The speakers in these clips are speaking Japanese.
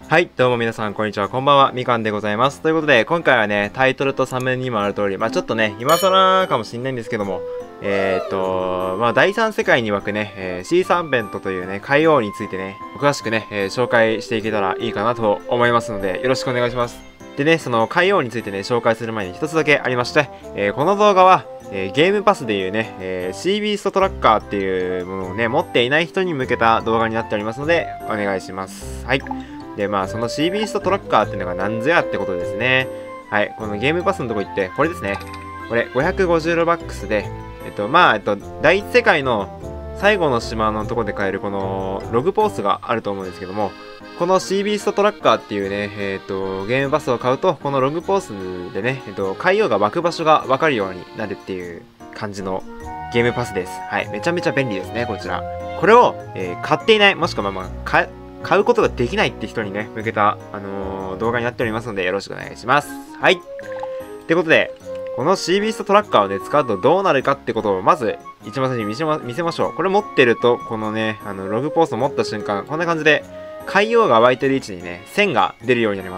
はい、どうも皆さん、こんにちは。こんばんは。みかんでございます。ということで、今回はね、タイトルとサムネにもある通り、ちょっとね、今更かもしんないんですけども、第三世界に湧くね、シーサーベントというね、海王についてね、詳しくね、紹介していけたらいいかなと思いますので、よろしくお願いします。でね、その海王についてね、紹介する前に一つだけありまして、この動画は、ゲームパスでいうね、シービーストトラッカーっていうものをね、持っていない人に向けた動画になっておりますので、お願いします。はい。で、その C ビーストトラッカーっていうのが何ぞやってことですね。はい。このゲームパスのとこ行って、これですね。これ、550ロバックスで、第一世界の最後の島のとこで買えるこのログポースがあると思うんですけども、この C ビーストトラッカーっていうね、ゲームパスを買うと、このログポースでね、海洋が湧く場所がわかるようになるっていう感じのゲームパスです。はい。めちゃめちゃ便利ですね、こちら。これを、買っていない、もしくは買うことができないって人にね、向けた、動画になっておりますので、よろしくお願いします。はい。ってことで、この C ビーストトラッカーをね、使うとどうなるかってことを、まず、一番最初に見せましょう。これ持ってると、このね、ログポーストを持った瞬間、こんな感じで、海洋が湧いてる位置にね、線が出るようになります。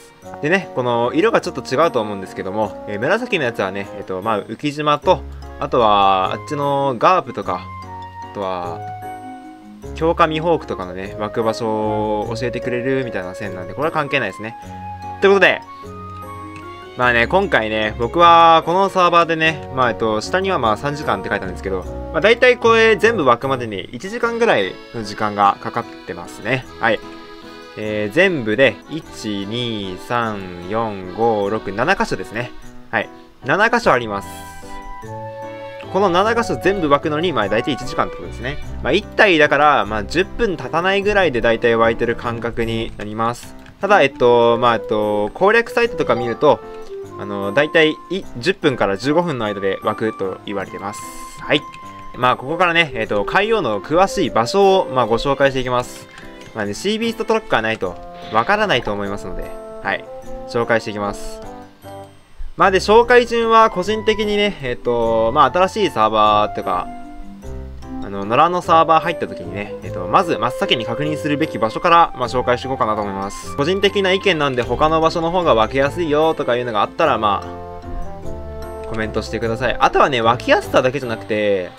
でね、この色がちょっと違うと思うんですけども、紫のやつはね、浮島と、あとは、あっちのガープとか、あとは、強化ミホークとかのね、湧く場所を教えてくれるみたいな線なんで、これは関係ないですね。ということで、今回ね、僕はこのサーバーでね、下には3時間って書いたんですけど、だいたいこれ全部湧くまでに1時間ぐらいの時間がかかってますね。はい。全部で、1、2、3、4、5、6、7箇所ですね。はい。7箇所あります。この7箇所全部湧くのに、大体1時間ってことですね。1体だから、10分経たないぐらいで大体湧いてる感覚になります。ただ、攻略サイトとか見ると、大体10分から15分の間で湧くと言われてます。はい。ここからね、海洋の詳しい場所を、ご紹介していきます。シービーストトラッカーないと、わからないと思いますので、はい。紹介していきます。で、紹介順は個人的にね、新しいサーバーとか、野良のサーバー入った時にね、まず真っ先に確認するべき場所から、紹介していこうかなと思います。個人的な意見なんで他の場所の方が湧きやすいよとかいうのがあったら、コメントしてください。あとはね、湧きやすさだけじゃなくて、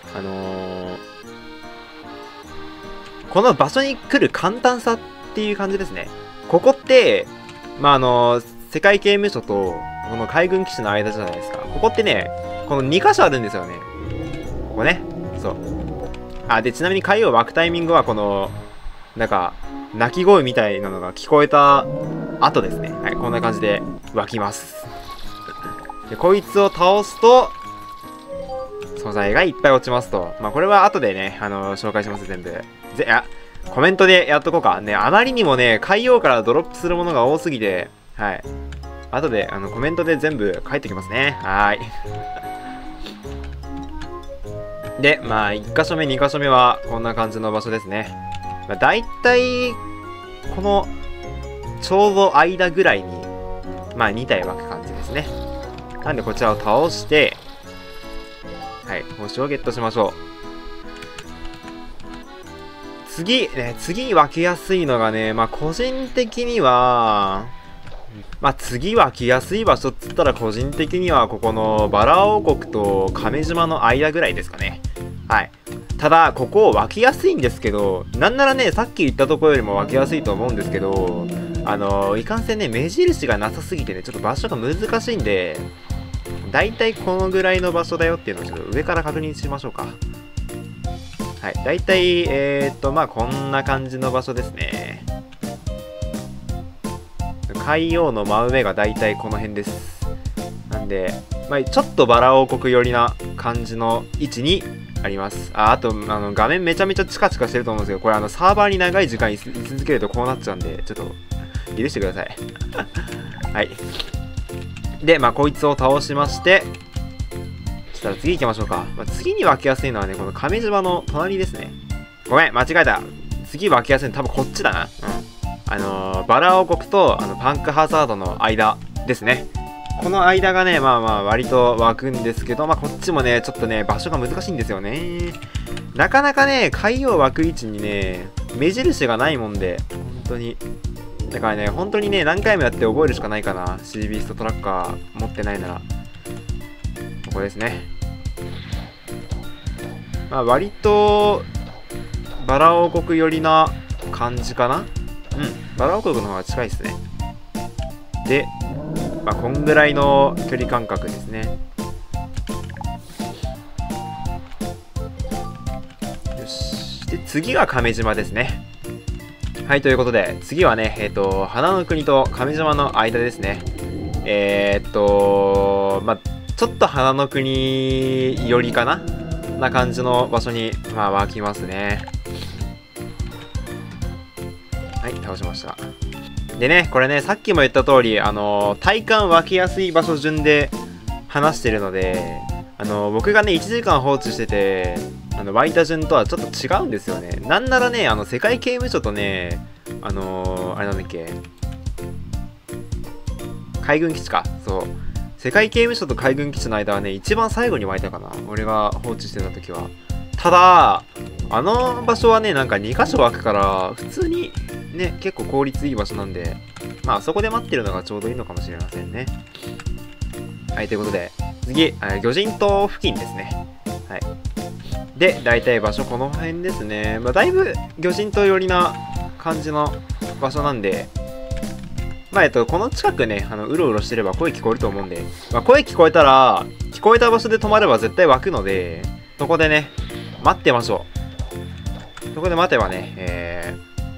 この場所に来る簡単さっていう感じですね。ここって、世界刑務所と、この海軍基地の間じゃないですか。ここってね、この2箇所あるんですよね。ここね。そう。で、ちなみに海を湧くタイミングは、この、鳴き声みたいなのが聞こえた後ですね。はい、こんな感じで湧きます。で、こいつを倒すと、素材がいっぱい落ちますと。これは後でね、紹介します、全部。コメントでやっとこうか。ね、あまりにもね、海洋からドロップするものが多すぎて、はい。後でコメントで全部書いておきますね。はーい。で、1箇所目、2箇所目はこんな感じの場所ですね。だいたいこのちょうど間ぐらいに2体湧く感じですね。なんでこちらを倒して、はい、星をゲットしましょう。次湧きやすいのがね、個人的には、次湧きやすい場所っつったら個人的にはここのバラ王国と亀島の間ぐらいですかね。はい。ただ、ここ湧きやすいんですけど、なんならね、さっき言ったところよりも湧きやすいと思うんですけど、いかんせんね、目印がなさすぎてね、ちょっと場所が難しいんで、だいたいこのぐらいの場所だよっていうのをちょっと上から確認しましょうか。はい。だいたい、こんな感じの場所ですね。海洋の真上がだいたいこの辺です。なんで、ちょっとバラ王国寄りな感じの位置にあります。あと、画面めちゃめちゃチカチカしてると思うんですけど、これサーバーに長い時間居続けるとこうなっちゃうんで、ちょっと、許してください。はい。で、こいつを倒しまして、そしたら次行きましょうか。次に湧きやすいのはね、この亀島の隣ですね。ごめん、間違えた。次湧きやすいの多分こっちだな。バラ王国とパンクハザードの間ですね。この間がね、割と湧くんですけど、こっちもね、ちょっとね、場所が難しいんですよね。なかなかね、海洋湧く位置にね、目印がないもんで、本当にだからね、本当にね、何回もやって覚えるしかないかな。シービーストトラッカー持ってないなら。ここですね。まあ割と、バラ王国寄りな感じかな。バラ王国の方が近いですね。で、まあこんぐらいの距離感覚ですね。よし。で、次が亀島ですね。はい、ということで、次はね、花の国と亀島の間ですね。まあ、ちょっと花の国寄りかな感じの場所に、まあ、湧きますね。はい、倒しました。でね、これね、さっきも言った通り、体感湧きやすい場所順で話してるので、僕がね、1時間放置してて、湧いた順とはちょっと違うんですよね。なんならね、世界刑務所とね、あれなんだっけ、海軍基地か。そう。世界刑務所と海軍基地の間はね、一番最後に湧いたかな。俺が放置してた時は。ただ、あの場所はね、なんか2箇所湧くから、普通にね、結構効率いい場所なんで、まあそこで待ってるのがちょうどいいのかもしれませんね。はい、ということで、次、魚人島付近ですね。はい。で、大体場所この辺ですね。まあだいぶ魚人島寄りな感じの場所なんで、まあこの近くね、うろうろしてれば声聞こえると思うんで、まあ、声聞こえたら、聞こえた場所で止まれば絶対湧くので、そこでね、待ってましょう。そこで待てばね、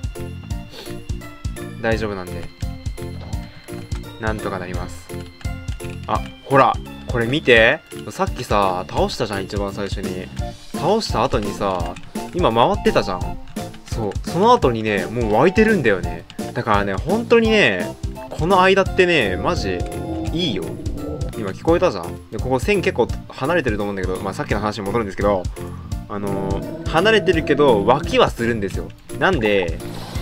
大丈夫なんで、なんとかなります。あ、ほら、これ見て。さっきさ、倒したじゃん、一番最初に。倒した後にさ、今回ってたじゃん。そう、その後にね、もう湧いてるんだよね。だからね、本当にね、この間ってね、マジ、いいよ。今聞こえたじゃん。で、ここ線結構離れてると思うんだけど、まあさっきの話に戻るんですけど、離れてるけど、湧きはするんですよ。なんで、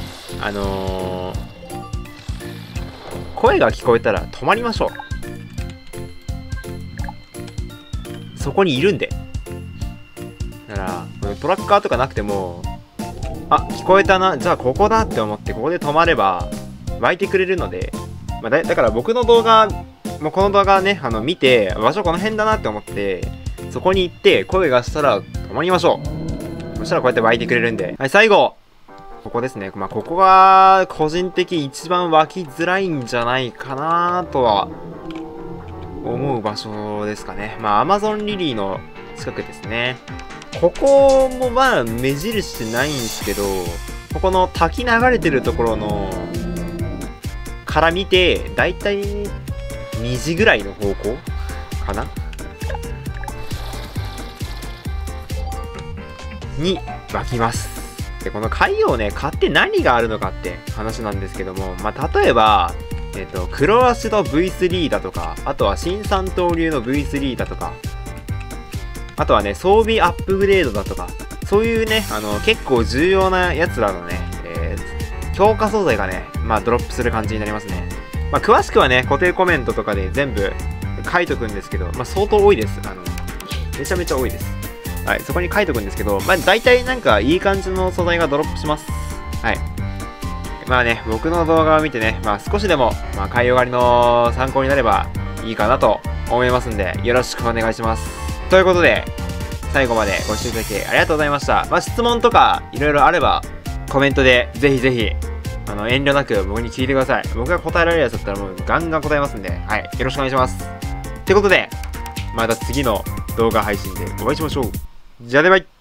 声が聞こえたら止まりましょう。そこにいるんで。だから、トラッカーとかなくても、あ、聞こえたな。じゃあここだって思ってここで止まれば湧いてくれるので、まあ、だから僕の動画、もうこの動画ね、見て、場所この辺だなって思って、そこに行って声がしたら止まりましょう。そしたらこうやって湧いてくれるんで。はい、最後ここですね。まあ、ここが個人的一番湧きづらいんじゃないかなとは思う場所ですかね。まあ、アマゾンリリーの近くですね。ここもまあ目印ってないんですけど、ここの滝流れてるところのから見て、だいたい2時ぐらいの方向かなに湧きます。で、この海洋ね、買って何があるのかって話なんですけども、まあ、例えば、黒足の V3 だとか、あとは新三刀流の V3 だとか、あとはね、装備アップグレードだとか、そういうね、結構重要なやつらのね、強化素材がね、まあドロップする感じになりますね。まあ詳しくはね、固定コメントとかで全部書いとくんですけど、まあ相当多いです。めちゃめちゃ多いです。はい、そこに書いとくんですけど、まあ大体なんかいい感じの素材がドロップします。はい。まあね、僕の動画を見てね、まあ少しでも、まあ海洋狩りの参考になればいいかなと思いますんで、よろしくお願いします。ということで、最後までご視聴いただきありがとうございました。まあ質問とかいろいろあれば、コメントでぜひぜひ、遠慮なく僕に聞いてください。僕が答えられるやつだったらもうガンガン答えますんで、はい、よろしくお願いします。ということで、また次の動画配信でお会いしましょう。じゃあね、バイ。